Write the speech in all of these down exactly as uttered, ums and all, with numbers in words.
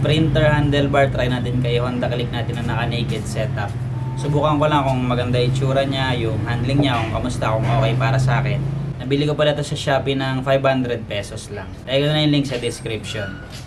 Sprinter handlebar, try natin kay Honda Click natin na naka-naked setup. Subukan ko lang kung maganda yung itsura niya, yung handling niya, kung kamusta, kung okay para sa akin. Nabili ko pala ito sa Shopee ng five hundred pesos lang. Lagay ko na yung link sa description.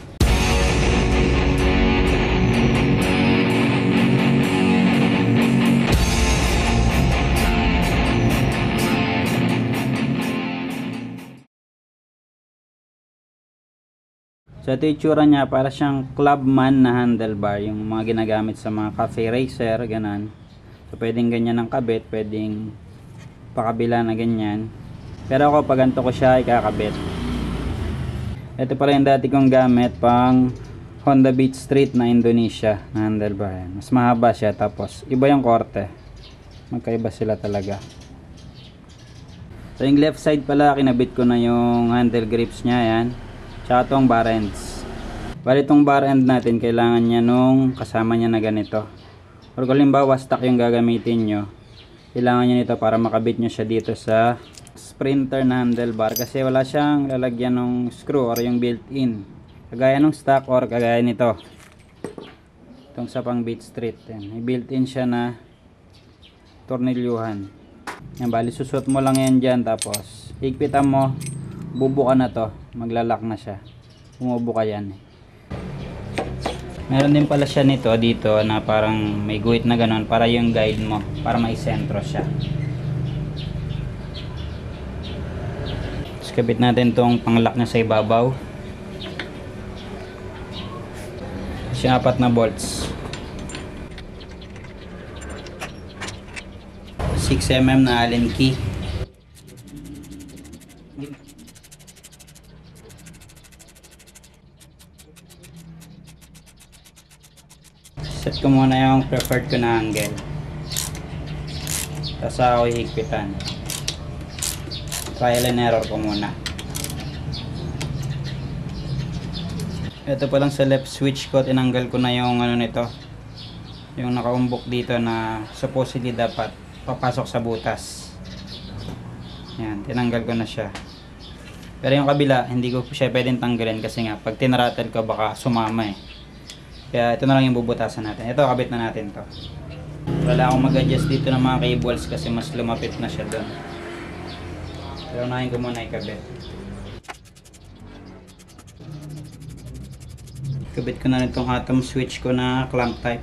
So ito yung itsura niya, para siyang Clubman na handlebar, yung mga ginagamit sa mga cafe racer, ganan. So pwedeng ganyan ang kabit, pwedeng pakabila na ganyan. Pero ako pag ganito ko siya ikakabit. Ito pala yung dati kong gamit pang Honda Beat Street na Indonesia na handlebar. Mas mahaba siya, tapos iba yung korte. Magkaiba sila talaga. So yung left side pala, kinabit ko na yung handle grips niya, yan. Tsaka itong bar ends. Bali itong bar end natin, kailangan niya nung kasama niya na ganito. Or kung halimbawa stock yung gagamitin nyo, kailangan niya nito para makabit nyo siya dito sa Sprinter na handlebar. Kasi wala siyang lalagyan ng screw or yung built-in. Kagaya ng stock or kagaya nito. Itong sa pang Beat Street. May built-in siya na tornilyuhan. Yan, bali susot mo lang yan dyan, tapos higpitan mo. Bubuka na to, maglalak na siya. Bumubuka yan. Meron din pala siya nito dito na parang may guhit na ganon para yung guide mo, para may sentro siya. Tapos kabit natin tong panglock niya sa ibabaw. Siya apat na bolts. six millimeter na Allen key. Set ko muna yung preferred ko na angle. Tapos ako hihigpitan. Trial and error ko muna. Ito pa lang sa left switch ko, tinanggal ko na yung ano nito. Yung nakaumbok dito na supposedly dapat papasok sa butas. Yan, tinanggal ko na siya. Pero yung kabila, hindi ko siya pwedeng tanggalin kasi nga pag tinrattle ko baka sumama eh. Kaya ito na lang yung bubutasan natin. Ito, kabit na natin to. Wala akong mag-adjust dito ng mga cables kasi mas lumapit na siya doon. Pero unahin ko muna ikabit. Kabit ko na itong atom switch ko na clamp type.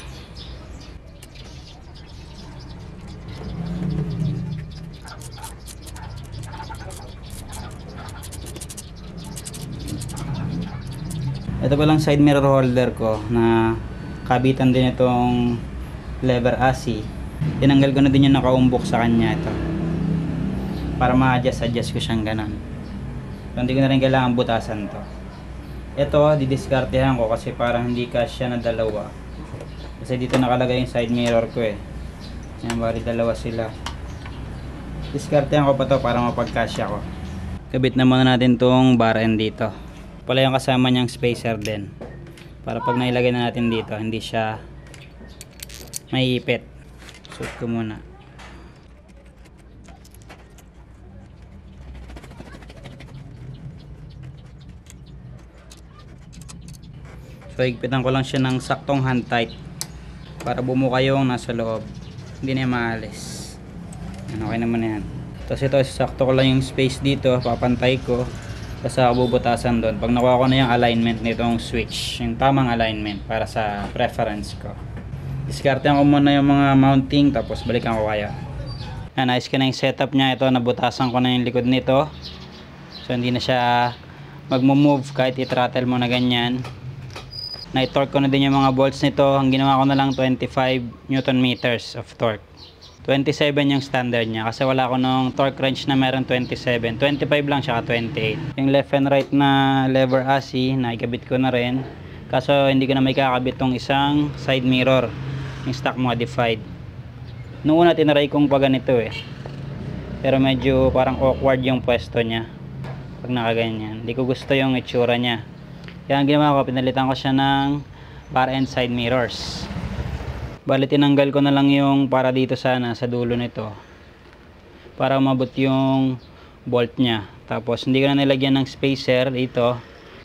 Ito palang side mirror holder ko na kabitan din itong lever asi. Tinanggal ko na din yung nakaumbok sa kanya ito. Para ma-adjust adjust ko siyang ganon. So, hindi ko na rin kailangan butasan to. Ito, didiskartehan ko kasi parang hindi kasya na dalawa. Kasi dito nakalagay yung side mirror ko eh. Yan, bali dalawa sila. Diskartehan ko pa to para mapagkasya ko. Kabit na muna natin tong bar end dito. Pala yung kasama niyang spacer din para pag nailagay na natin dito hindi siya maiipit. Suot ko muna. So higpitan ko lang siya ng saktong hand tight para bumuka yung nasa loob, hindi na maalis. Okay naman yan. Tapos ito, sakto ko lang yung space dito, papantay ko. Tapos ako bubutasan doon. Pag nakuha ko na yung alignment nitong switch, yung tamang alignment para sa preference ko. Diskartehan ko muna yung mga mounting, tapos balikan ko kaya. Yan, ayos ko na yung setup niya. Ito, nabutasan ko na yung likod nito. So hindi na siya magmo-move kahit i-throttle mo na ganyan. Na-torque ko na din yung mga bolts nito. Ang ginawa ko na lang twenty-five newton meters of torque. twenty-seven yung standard niya kasi wala ko nung torque wrench na meron twenty-seven. twenty-five lang siya, twenty-eight. Yung left and right na lever asi, naikabit ko na rin. Kaso hindi ko na may kakabit tong isang side mirror, yung stock modified. Noong una tinaray kong pa ganito eh. Pero medyo parang awkward yung pwesto niya pag nakaganyan. Hindi ko gusto yung itsura niya. Kaya ang ginawa ko, pinalitan ko siya ng bar end side mirrors. Bali tinanggal ko na lang yung para dito sana sa dulo nito para umabot yung bolt nya. Tapos hindi ko na nilagyan ng spacer dito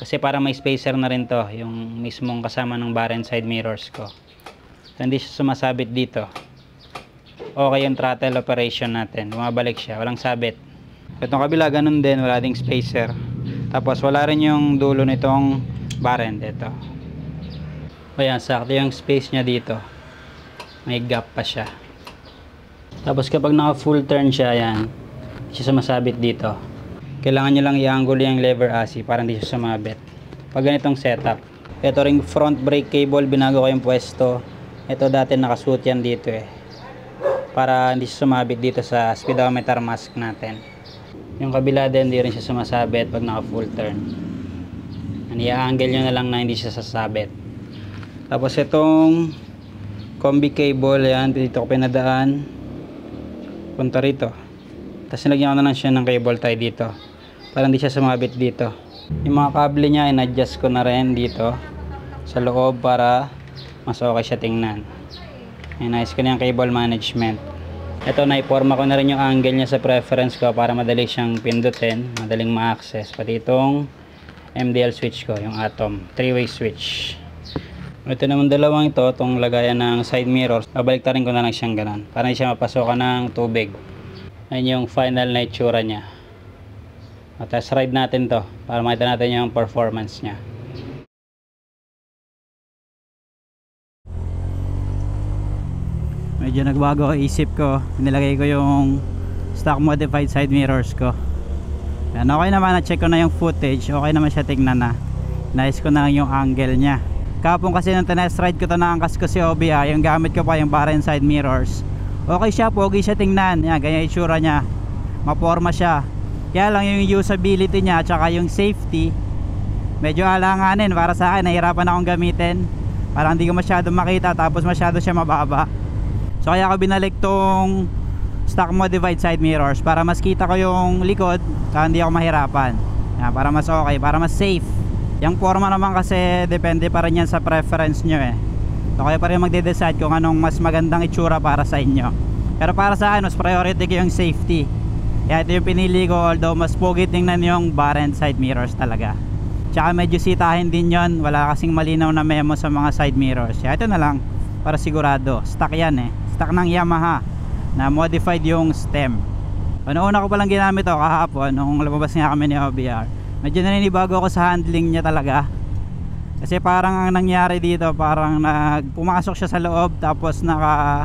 Kasi para may spacer na rin to, yung mismong kasama ng bar and side mirrors ko. So, hindi siya sumasabit dito. Okay yung throttle operation natin, bumabalik siya, walang sabit. Itong kabila ganun din, wala ding spacer. Tapos wala rin yung dulo nitong bar end. Ito, ayan, sakto yung space nya dito, may gap pa siya. Tapos kapag naka full turn siya, ayan, hindi siya sumasabit dito. Kailangan nyo lang i-angle yung lever asi para hindi siya sumabit pag ganitong setup. Ito ring front brake cable, binago ko yung pwesto. Ito dati nakasuot yan dito eh, para hindi siya sumabit dito sa speedometer mask natin. Yung kabila din, hindi rin siya sumasabit pag naka full turn. I-angle nyo na lang na hindi siya sasabit. Tapos itong combi cable, yan, dito ko pinadaan punta rito. Tapos nilagyan ko na lang siya ng cable tie dito para hindi siya sumabit dito. Yung mga kable niya, in-adjust ko na rin dito sa loob para mas okay siya tingnan. Inayos ko na yung cable management. Ito, naiporma ko na rin yung angle niya sa preference ko para madali siyang pindutin, madaling ma-access. Pati itong M D L switch ko, yung Atom three way switch. Ito naman dalawang ito, itong lagayan ng side mirrors, babaliktarin ko na lang siyang ganun para hindi siya mapasokan ng tubig. Ayun yung final na itsura niya. At test ride natin to para makita natin yung performance niya. Medyo nagbago ang isip ko, nilagay ko yung stock modified side mirrors ko. Yan, okay naman, na-check ko na yung footage, okay naman siya tingnan na. Nice ko na lang yung angle niya. Kapon kasi nung tinest ride ko to, naangkas ko si O B I, yung gamit ko pa yung bar and side mirrors. Okay siya, pogi siya tingnan. Yan, ganyan yung itsura niya, maporma siya. Kaya lang yung usability niya at saka yung safety, medyo alanganin para sa akin. Nahirapan akong gamitin, parang hindi ko masyado makita, tapos masyado siya mababa. So kaya ako binalik tong stock modified side mirrors para mas kita ko yung likod, kaya hindi ako mahirapan. Yan, para mas okay, para mas safe. Yung forma naman kasi depende pa rin yan sa preference nyo eh. So kaya pa rin magde-decide kung anong mas magandang itsura para sa inyo. Pero para sa akin, mas priority ko yung safety. Kaya ito yung pinili ko, although mas pogi tingnan yung bar and side mirrors talaga. Tsaka medyo sitahin din yon, wala kasing malinaw na memo sa mga side mirrors. Kaya ito na lang, para sigurado. Stock yan eh, stock ng Yamaha na modified yung stem. Una-una ko palang ginamit to kahapon nung lumabas nga kami ni O B R. Medyo naninibago ako sa handling niya talaga. Kasi parang ang nangyari dito, parang nag pumasok siya sa loob, tapos naka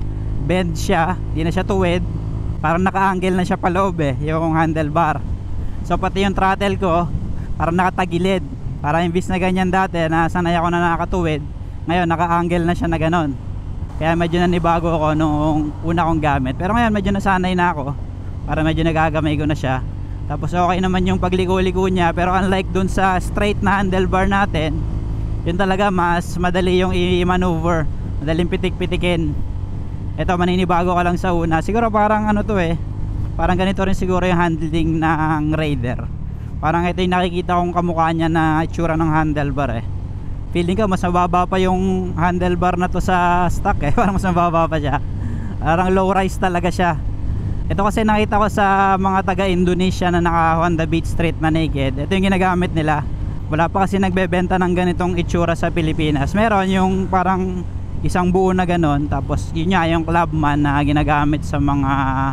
bend siya, hindi na siya tuwid, parang naka-angle na siya pa loob eh, yung handlebar. So pati yung throttle ko parang nakatagilid, para imbis na ganyan dati na sanay ako na nakatuwid, ngayon naka-angle na siya na ganon. Kaya medyo nanibago ako nung una kong gamit, pero ngayon medyo nasanay na ako, para medyo nagagamay ko na siya. Tapos okay naman yung pagliko-liko niya, pero unlike dun sa straight na handlebar natin, yun talaga mas madali yung i-maneuver, madaling pitik-pitikin. Ito maninibago ka lang sa una, siguro parang ano to eh, parang ganito rin siguro yung handling ng Raider. Parang ito yung nakikita kong kamukha niya na itsura ng handlebar eh. Feeling ko mas mababa pa yung handlebar na to sa stock eh, parang mas mababa pa siya, parang low rise talaga siya. Ito kasi nakita ko sa mga taga Indonesia na naka Honda Beat Street na naked, ito yung ginagamit nila. Wala pa kasi nagbebenta ng ganitong itsura sa Pilipinas. Meron yung parang isang buo na ganon, tapos yun nga yung Clubman na ginagamit sa mga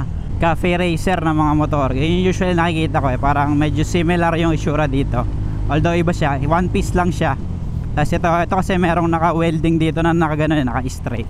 cafe racer na mga motor. Yun yung usually nakikita ko eh, parang medyo similar yung itsura dito, although iba siya, one piece lang siya. Tapos ito, ito kasi merong naka welding dito na naka ganon, naka straight.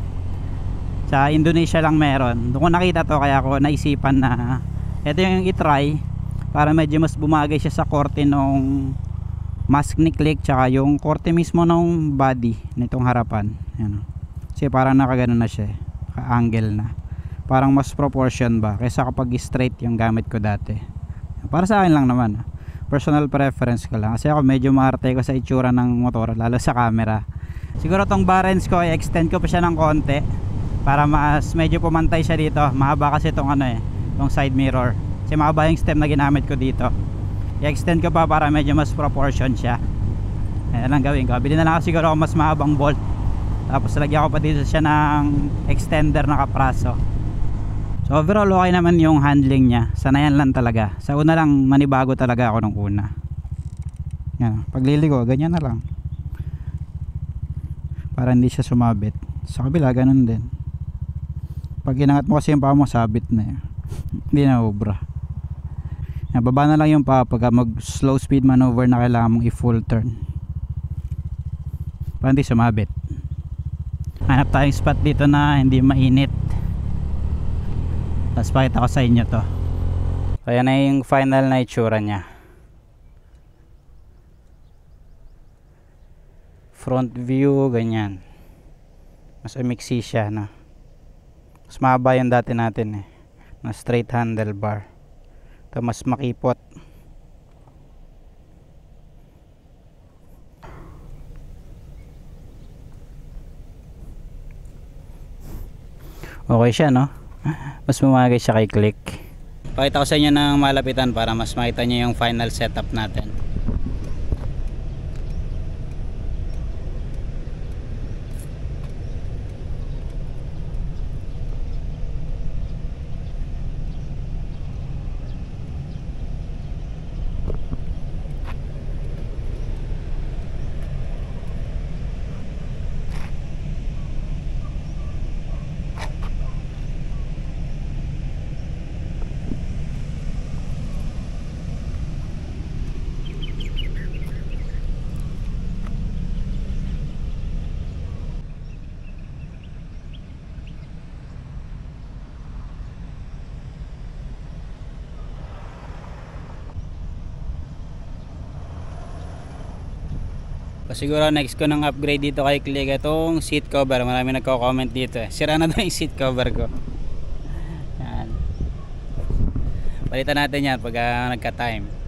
Sa Indonesia lang meron. Doon ko nakita to, kaya ako naisipan na ito yung i-try para medyo mas bumagay siya sa korte nung mask ni Click, tsaka yung korte mismo ng body nitong harapan. Yan. Kasi parang nakaganon na siya, ka-angle na, parang mas proportion ba kaysa kapag straight yung gamit ko dati. Para sa akin lang naman, personal preference ko lang, kasi ako medyo maarte ko sa itsura ng motor, lalo sa camera. Siguro tong barrens ko, i-extend ko pa siya ng konti para mas medyo pumantay siya dito. Mahaba kasi itong ano eh, itong side mirror, kasi mahaba yung stem na ginamit ko dito. I-extend ko pa para medyo mas proportion siya. Ayan lang gawin ko, bilhin na lang ako siguro ako mas mahabang bolt, tapos lagyan ko pa dito siya ng extender na kapraso. So overall okay naman yung handling niya, sanayan lang talaga. Sa una lang manibago talaga ako nung una. Yan, pagliligo ganyan na lang para hindi siya sumabit. Sa kabila ganun din, pag inangat mo kasi yung paa mo sabit na yun. Hindi na obra. Yan, baba na lang yung paa pag mag slow speed maneuver na kailangan mong i full turn para hindi sumabit. Hanap tayong spot dito na hindi mainit, tapos pakita ko sa inyo to. Ayan na yung final na itsura nya. Front view ganyan, mas umiksi siya, no? Mas mahaba yung dati natin eh, na straight handlebar. Ito mas makipot. Okay siya, no? Mas bumagay siya kay Click. Pakita ko sa inyo ng malapitan para mas makita nyo yung final setup natin. Siguro next ko ng upgrade dito kay Click itong seat cover. Marami nagko-comment dito eh. Sira na daw yung seat cover ko. Yan. Palitan natin yan pag uh, nagka-time.